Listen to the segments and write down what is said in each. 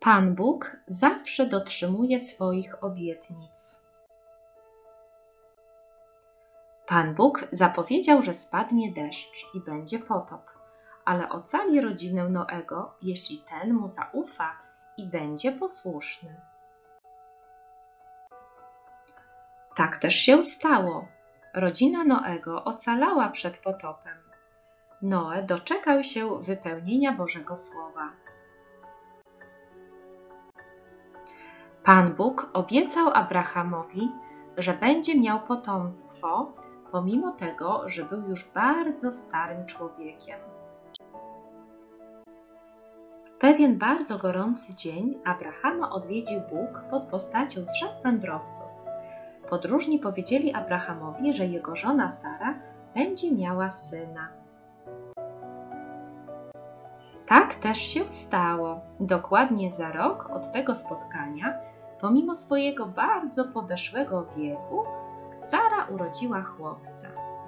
Pan Bóg zawsze dotrzymuje swoich obietnic. Pan Bóg zapowiedział, że spadnie deszcz i będzie potop, ale ocali rodzinę Noego, jeśli ten mu zaufa i będzie posłuszny. Tak też się stało. Rodzina Noego ocalała przed potopem. Noe doczekał się wypełnienia Bożego Słowa. Pan Bóg obiecał Abrahamowi, że będzie miał potomstwo, pomimo tego, że był już bardzo starym człowiekiem. W pewien bardzo gorący dzień Abrahama odwiedził Bóg pod postacią 3 wędrowców. Podróżni powiedzieli Abrahamowi, że jego żona Sara będzie miała syna. Tak też się stało. Dokładnie za rok od tego spotkania, pomimo swojego bardzo podeszłego wieku, Sara urodziła chłopca.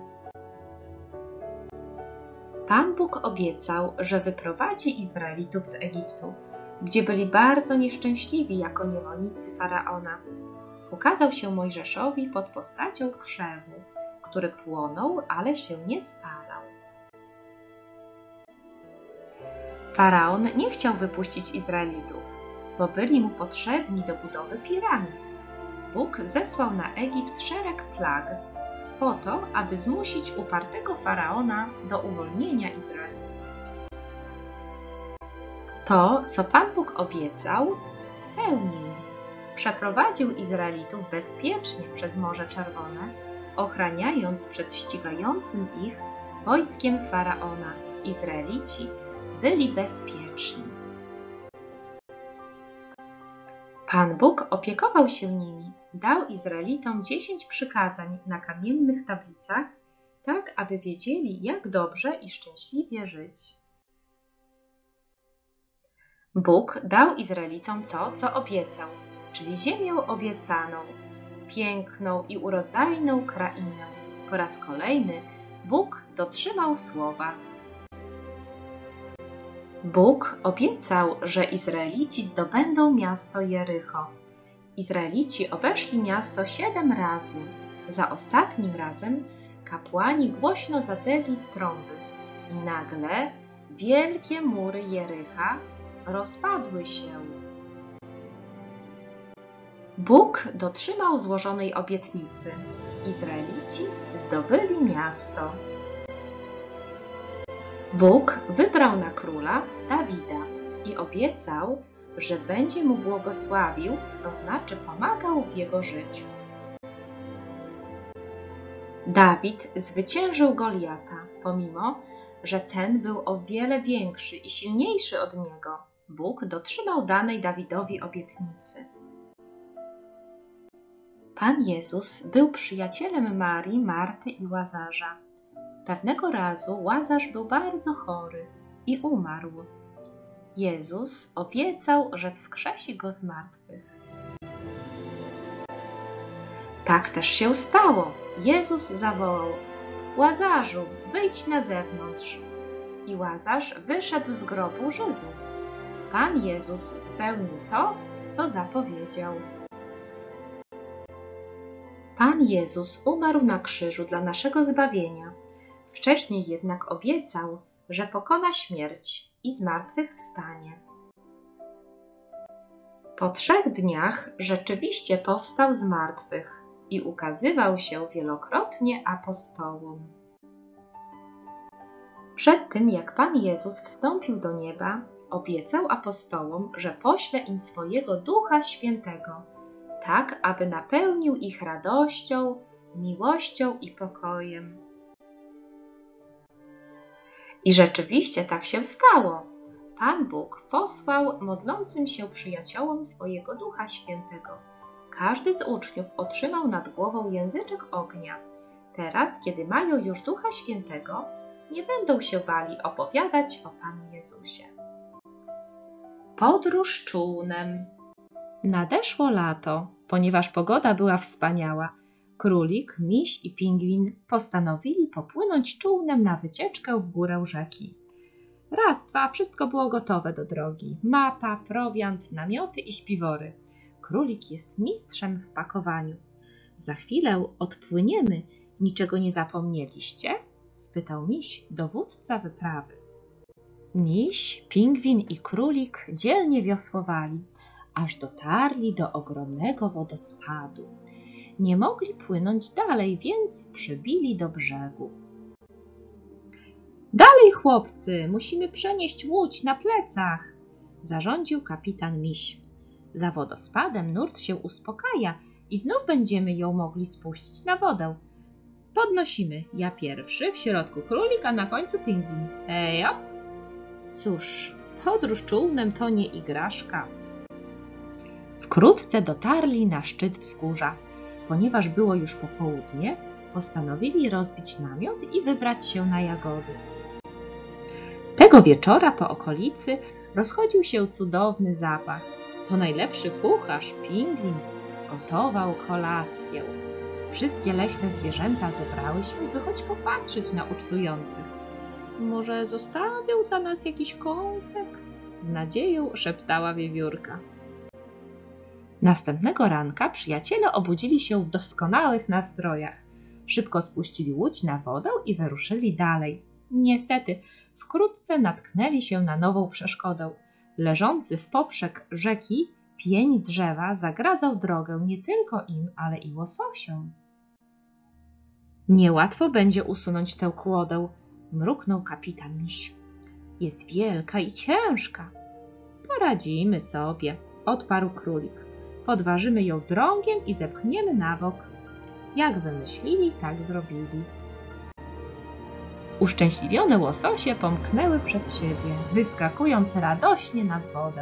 Pan Bóg obiecał, że wyprowadzi Izraelitów z Egiptu, gdzie byli bardzo nieszczęśliwi jako niewolnicy Faraona. Ukazał się Mojżeszowi pod postacią krzewu, który płonął, ale się nie spalał. Faraon nie chciał wypuścić Izraelitów, bo byli mu potrzebni do budowy piramid. Bóg zesłał na Egipt szereg plag, po to, aby zmusić upartego Faraona do uwolnienia Izraelitów. To, co Pan Bóg obiecał, spełnił. Przeprowadził Izraelitów bezpiecznie przez Morze Czerwone, ochraniając przed ścigającym ich wojskiem Faraona. Izraelici byli bezpieczni. Pan Bóg opiekował się nimi, dał Izraelitom 10 przykazań na kamiennych tablicach, tak aby wiedzieli, jak dobrze i szczęśliwie żyć. Bóg dał Izraelitom to, co obiecał, czyli ziemię obiecaną, piękną i urodzajną krainę. Po raz kolejny Bóg dotrzymał słowa. Bóg obiecał, że Izraelici zdobędą miasto Jericho. Izraelici obeszli miasto 7 razy. Za ostatnim razem kapłani głośno zadęli w trąby i nagle wielkie mury Jericha rozpadły się. Bóg dotrzymał złożonej obietnicy. Izraelici zdobyli miasto. Bóg wybrał na króla Dawida i obiecał, że będzie mu błogosławił, to znaczy pomagał w jego życiu. Dawid zwyciężył Goliata, pomimo że ten był o wiele większy i silniejszy od niego. Bóg dotrzymał danej Dawidowi obietnicy. Pan Jezus był przyjacielem Marii, Marty i Łazarza. Pewnego razu Łazarz był bardzo chory i umarł. Jezus obiecał, że wskrzesi go z martwych. Tak też się stało. Jezus zawołał: Łazarzu, wyjdź na zewnątrz. I Łazarz wyszedł z grobu żywy. Pan Jezus wypełnił to, co zapowiedział. Pan Jezus umarł na krzyżu dla naszego zbawienia. Wcześniej jednak obiecał, że pokona śmierć i zmartwychwstanie. Po 3 dniach rzeczywiście powstał z martwych i ukazywał się wielokrotnie apostołom. Przed tym, jak Pan Jezus wstąpił do nieba, obiecał apostołom, że pośle im swojego Ducha Świętego, tak aby napełnił ich radością, miłością i pokojem. I rzeczywiście tak się stało. Pan Bóg posłał modlącym się przyjaciołom swojego Ducha Świętego. Każdy z uczniów otrzymał nad głową języczek ognia. Teraz, kiedy mają już Ducha Świętego, nie będą się bali opowiadać o Panu Jezusie. Podróż czółnem. Nadeszło lato, ponieważ pogoda była wspaniała. Królik, miś i pingwin postanowili popłynąć czółnem na wycieczkę w górę rzeki. Raz, dwa, wszystko było gotowe do drogi. Mapa, prowiant, namioty i śpiwory. Królik jest mistrzem w pakowaniu. Za chwilę odpłyniemy. Niczego nie zapomnieliście? Spytał miś, dowódca wyprawy. Miś, pingwin i królik dzielnie wiosłowali, aż dotarli do ogromnego wodospadu. Nie mogli płynąć dalej, więc przybili do brzegu. Dalej, chłopcy, musimy przenieść łódź na plecach, zarządził kapitan Miś. Za wodospadem nurt się uspokaja i znów będziemy ją mogli spuścić na wodę. Podnosimy, ja pierwszy, w środku królik, a na końcu pingwin. Hejop! Cóż, podróż czółnem to nie igraszka. Wkrótce dotarli na szczyt wzgórza. Ponieważ było już popołudnie, postanowili rozbić namiot i wybrać się na jagody. Tego wieczora po okolicy rozchodził się cudowny zapach. To najlepszy kucharz, pingwin, gotował kolację. Wszystkie leśne zwierzęta zebrały się, by choć popatrzeć na ucztujących. Może zostawią dla nas jakiś kąsek? Z nadzieją szeptała wiewiórka. Następnego ranka przyjaciele obudzili się w doskonałych nastrojach. Szybko spuścili łódź na wodę i wyruszyli dalej. Niestety, wkrótce natknęli się na nową przeszkodę. Leżący w poprzek rzeki pień drzewa zagradzał drogę nie tylko im, ale i łososiom. Niełatwo będzie usunąć tę kłodę, mruknął kapitan Miś. Jest wielka i ciężka. Poradzimy sobie, odparł królik. Podważymy ją drągiem i zepchniemy na bok. Jak wymyślili, tak zrobili. Uszczęśliwione łososie pomknęły przed siebie, wyskakując radośnie nad wodę.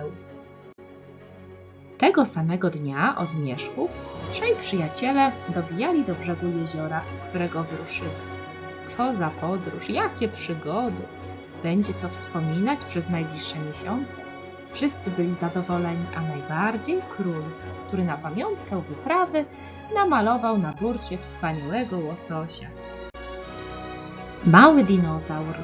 Tego samego dnia o zmierzchu trzej przyjaciele dobijali do brzegu jeziora, z którego wyruszyli. Co za podróż, jakie przygody! Będzie co wspominać przez najbliższe miesiące. Wszyscy byli zadowoleni, a najbardziej król, który na pamiątkę wyprawy namalował na burcie wspaniałego łososia. Mały dinozaur.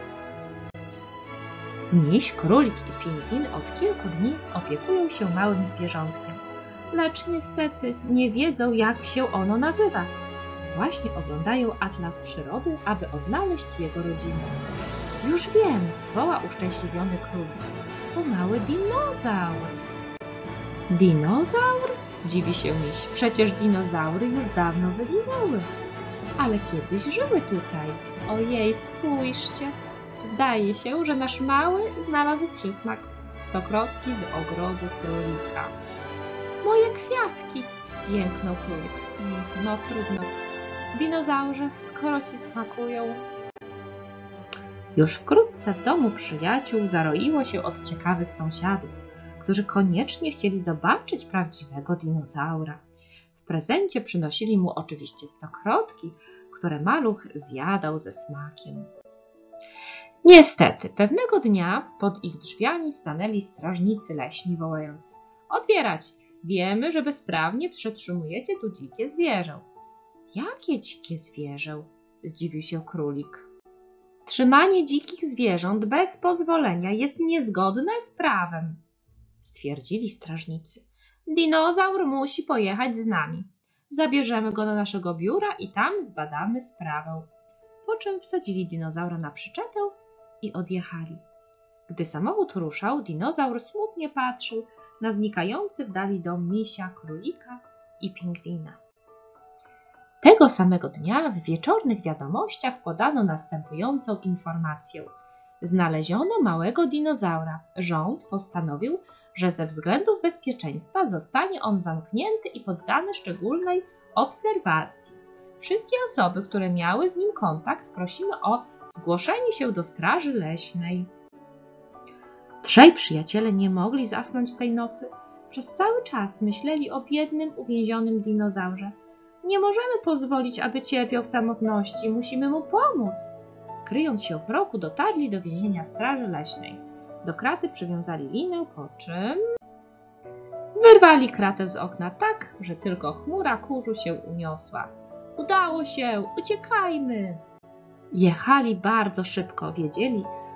Miś, królik i pingwin od kilku dni opiekują się małym zwierzątkiem, lecz niestety nie wiedzą, jak się ono nazywa. Właśnie oglądają atlas przyrody, aby odnaleźć jego rodzinę. Już wiem, woła uszczęśliwiony królik. To mały dinozaur. Dinozaur? Dziwi się miś. Przecież dinozaury już dawno wyginęły. Ale kiedyś żyły tutaj. Ojej, spójrzcie. Zdaje się, że nasz mały znalazł przysmak. Stokrotki z ogrodu królika. Moje kwiatki! Jęknął królik. No trudno. Dinozaurze, skoro ci smakują. Już wkrótce w domu przyjaciół zaroiło się od ciekawych sąsiadów, którzy koniecznie chcieli zobaczyć prawdziwego dinozaura. W prezencie przynosili mu oczywiście stokrotki, które maluch zjadał ze smakiem. Niestety, pewnego dnia pod ich drzwiami stanęli strażnicy leśni, wołając: otwierać! Wiemy, że bezprawnie przetrzymujecie tu dzikie zwierzę. Jakie dzikie zwierzę? Zdziwił się królik. Trzymanie dzikich zwierząt bez pozwolenia jest niezgodne z prawem, stwierdzili strażnicy. Dinozaur musi pojechać z nami. Zabierzemy go do naszego biura i tam zbadamy sprawę. Po czym wsadzili dinozaura na przyczepę i odjechali. Gdy samochód ruszał, dinozaur smutnie patrzył na znikający w dali dom misia, królika i pingwina. Tego samego dnia w wieczornych wiadomościach podano następującą informację. Znaleziono małego dinozaura. Rząd postanowił, że ze względów bezpieczeństwa zostanie on zamknięty i poddany szczególnej obserwacji. Wszystkie osoby, które miały z nim kontakt, prosimy o zgłoszenie się do straży leśnej. Trzej przyjaciele nie mogli zasnąć tej nocy. Przez cały czas myśleli o biednym, uwięzionym dinozaurze. Nie możemy pozwolić, aby cierpiał w samotności. Musimy mu pomóc. Kryjąc się w mroku, dotarli do więzienia straży leśnej. Do kraty przywiązali linę, po czym wyrwali kratę z okna tak, że tylko chmura kurzu się uniosła. Udało się! Uciekajmy! Jechali bardzo szybko. Wiedzieli,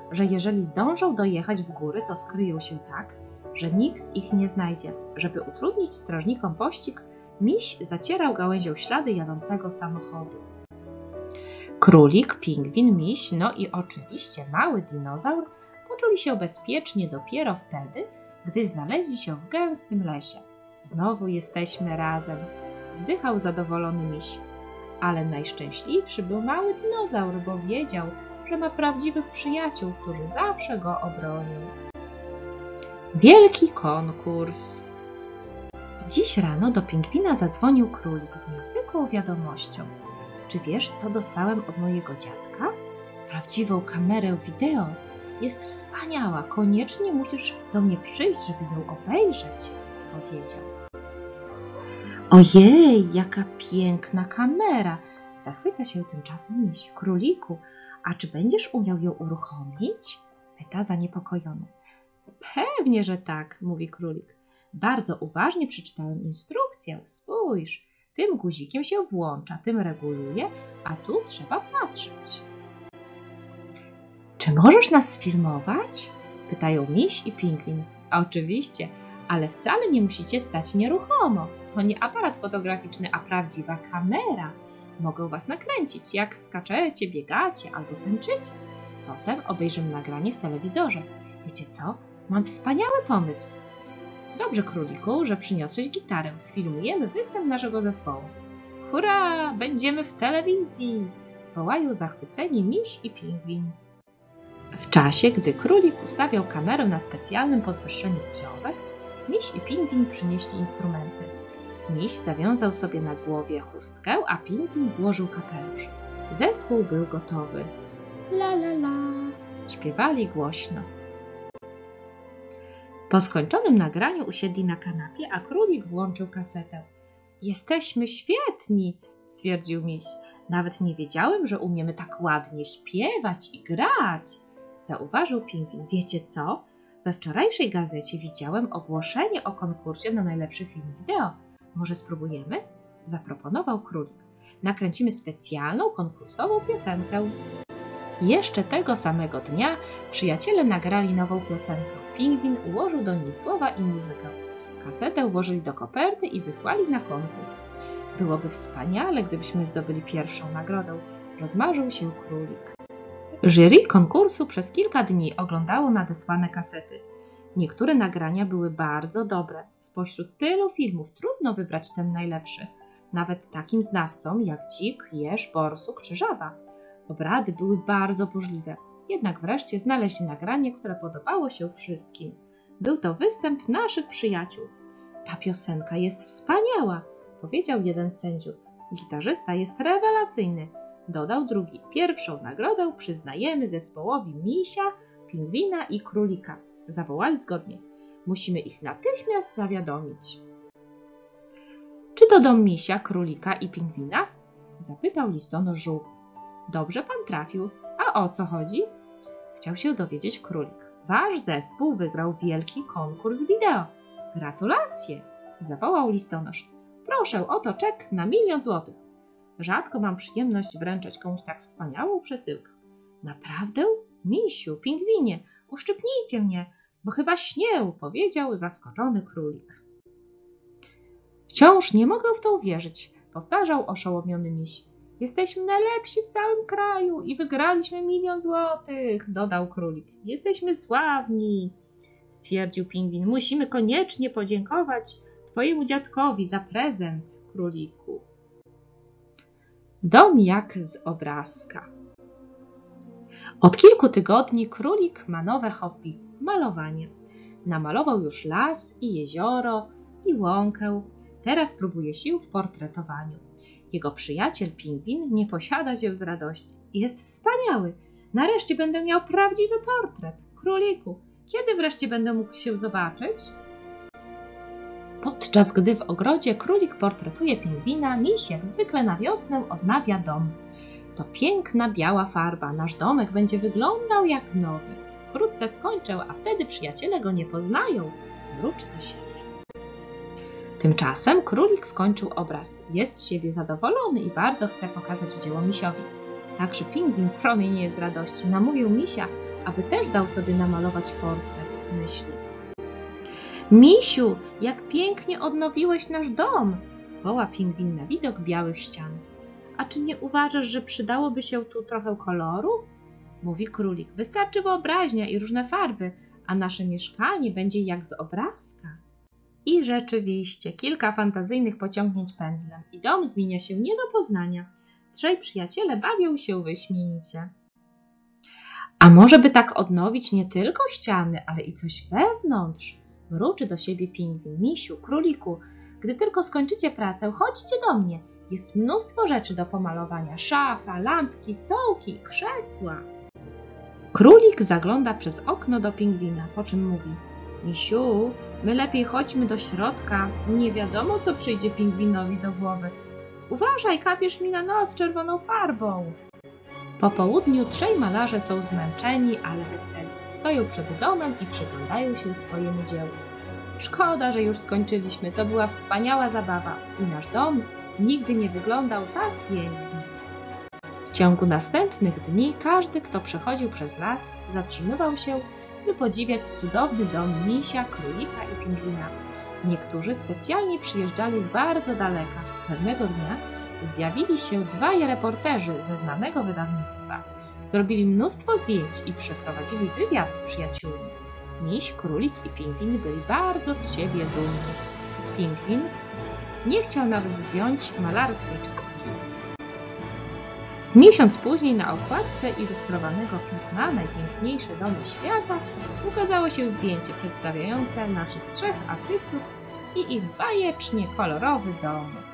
że jeżeli zdążą dojechać w góry, to skryją się tak, że nikt ich nie znajdzie. Żeby utrudnić strażnikom pościg, miś zacierał gałęzią ślady jadącego samochodu. Królik, pingwin, miś, no i oczywiście mały dinozaur poczuli się bezpiecznie dopiero wtedy, gdy znaleźli się w gęstym lesie. Znowu jesteśmy razem, wzdychał zadowolony miś. Ale najszczęśliwszy był mały dinozaur, bo wiedział, że ma prawdziwych przyjaciół, którzy zawsze go obronią. Wielki konkurs. Dziś rano do pingwina zadzwonił królik z niezwykłą wiadomością. Czy wiesz, co dostałem od mojego dziadka? Prawdziwą kamerę wideo. Jest wspaniała. Koniecznie musisz do mnie przyjść, żeby ją obejrzeć, powiedział. Ojej, jaka piękna kamera! Zachwyca się tymczasem miś. Króliku, a czy będziesz umiał ją uruchomić? Pyta zaniepokojony. Pewnie, że tak, mówi królik. Bardzo uważnie przeczytałem instrukcję. Spójrz, tym guzikiem się włącza, tym reguluje, a tu trzeba patrzeć. Czy możesz nas sfilmować? Pytają miś i pingwin. Oczywiście, ale wcale nie musicie stać nieruchomo. To nie aparat fotograficzny, a prawdziwa kamera. Mogę was nakręcić, jak skaczecie, biegacie albo tańczycie. Potem obejrzymy nagranie w telewizorze. Wiecie co? Mam wspaniały pomysł. Dobrze, króliku, że przyniosłeś gitarę. Sfilmujemy występ naszego zespołu. Hurra! Będziemy w telewizji! Wołają zachwyceni miś i pingwin. W czasie, gdy królik ustawiał kamerę na specjalnym podwyższeniu skrzyżowych, miś i pingwin przynieśli instrumenty. Miś zawiązał sobie na głowie chustkę, a pingwin włożył kapelusz. Zespół był gotowy. La la la! Śpiewali głośno. Po skończonym nagraniu usiedli na kanapie, a królik włączył kasetę. Jesteśmy świetni, stwierdził miś. Nawet nie wiedziałem, że umiemy tak ładnie śpiewać i grać. Zauważył pingwin. Wiecie co? We wczorajszej gazecie widziałem ogłoszenie o konkursie na najlepszy film wideo. Może spróbujemy? Zaproponował królik. Nakręcimy specjalną konkursową piosenkę. Jeszcze tego samego dnia przyjaciele nagrali nową piosenkę. Pingwin ułożył do niej słowa i muzykę. Kasetę włożyli do koperty i wysłali na konkurs. Byłoby wspaniale, gdybyśmy zdobyli pierwszą nagrodę, rozmarzył się królik. Jury konkursu przez kilka dni oglądało nadesłane kasety. Niektóre nagrania były bardzo dobre. Spośród tylu filmów trudno wybrać ten najlepszy. Nawet takim znawcom jak dzik, jeż, borsuk czy żaba. Obrady były bardzo burzliwe. Jednak wreszcie znaleźli nagranie, które podobało się wszystkim. Był to występ naszych przyjaciół. Ta piosenka jest wspaniała, powiedział jeden z sędziów. Gitarzysta jest rewelacyjny, dodał drugi. Pierwszą nagrodę przyznajemy zespołowi misia, pingwina i królika. Zawołali zgodnie. Musimy ich natychmiast zawiadomić. Czy to dom misia, królika i pingwina? Zapytał listonosz żółw. Dobrze pan trafił. A o co chodzi? Chciał się dowiedzieć królik. Wasz zespół wygrał wielki konkurs wideo. Gratulacje! Zawołał listonosz. Proszę, oto czek na 1 000 000 złotych. Rzadko mam przyjemność wręczać komuś tak wspaniałą przesyłkę. Naprawdę? Misiu, pingwinie, uszczypnijcie mnie, bo chyba śnię, powiedział zaskoczony królik. Wciąż nie mogę w to uwierzyć, powtarzał oszołomiony miś. Jesteśmy najlepsi w całym kraju i wygraliśmy 1 000 000 złotych, dodał królik. Jesteśmy sławni, stwierdził pingwin. Musimy koniecznie podziękować twojemu dziadkowi za prezent, króliku. Dom jak z obrazka. Od kilku tygodni królik ma nowe hobby – malowanie. Namalował już las i jezioro i łąkę. Teraz próbuje sił w portretowaniu. Jego przyjaciel pingwin nie posiada się z radości. Jest wspaniały. Nareszcie będę miał prawdziwy portret. Króliku, kiedy wreszcie będę mógł się zobaczyć? Podczas gdy w ogrodzie królik portretuje pingwina, miś jak zwykle na wiosnę odnawia dom. To piękna biała farba. Nasz domek będzie wyglądał jak nowy. Wkrótce skończę, a wtedy przyjaciele go nie poznają. Mruczy do siebie. Tymczasem królik skończył obraz. Jest z siebie zadowolony i bardzo chce pokazać dzieło misiowi. Także pingwin promienieje z radości. Namówił misia, aby też dał sobie namalować portret, myśli. Misiu, jak pięknie odnowiłeś nasz dom, woła pingwin na widok białych ścian. A czy nie uważasz, że przydałoby się tu trochę koloru? Mówi królik. Wystarczy wyobraźnia i różne farby, a nasze mieszkanie będzie jak z obrazka. I rzeczywiście, kilka fantazyjnych pociągnięć pędzlem i dom zmienia się nie do poznania. Trzej przyjaciele bawią się wyśmienicie. A może by tak odnowić nie tylko ściany, ale i coś wewnątrz? Mruczy do siebie pingwin. Misiu, króliku, gdy tylko skończycie pracę, chodźcie do mnie. Jest mnóstwo rzeczy do pomalowania. Szafa, lampki, stołki, krzesła. Królik zagląda przez okno do pingwina, po czym mówi. Misiu, my lepiej chodźmy do środka. Nie wiadomo, co przyjdzie pingwinowi do głowy. Uważaj, kapiesz mi na nos czerwoną farbą. Po południu trzej malarze są zmęczeni, ale weseli. Stoją przed domem i przyglądają się swojemu dziełu. Szkoda, że już skończyliśmy. To była wspaniała zabawa i nasz dom nigdy nie wyglądał tak pięknie. W ciągu następnych dni każdy, kto przechodził przez las, zatrzymywał się, by podziwiać cudowny dom misia, królika i pingwina. Niektórzy specjalnie przyjeżdżali z bardzo daleka. Pewnego dnia zjawili się dwaj reporterzy ze znanego wydawnictwa. Zrobili mnóstwo zdjęć i przeprowadzili wywiad z przyjaciółmi. Miś, królik i pingwin byli bardzo z siebie dumni. Pingwin nie chciał nawet zdjąć malarskiej czapki. Miesiąc później na okładce ilustrowanego pisma Najpiękniejsze domy świata ukazało się zdjęcie przedstawiające naszych trzech artystów i ich bajecznie kolorowy dom.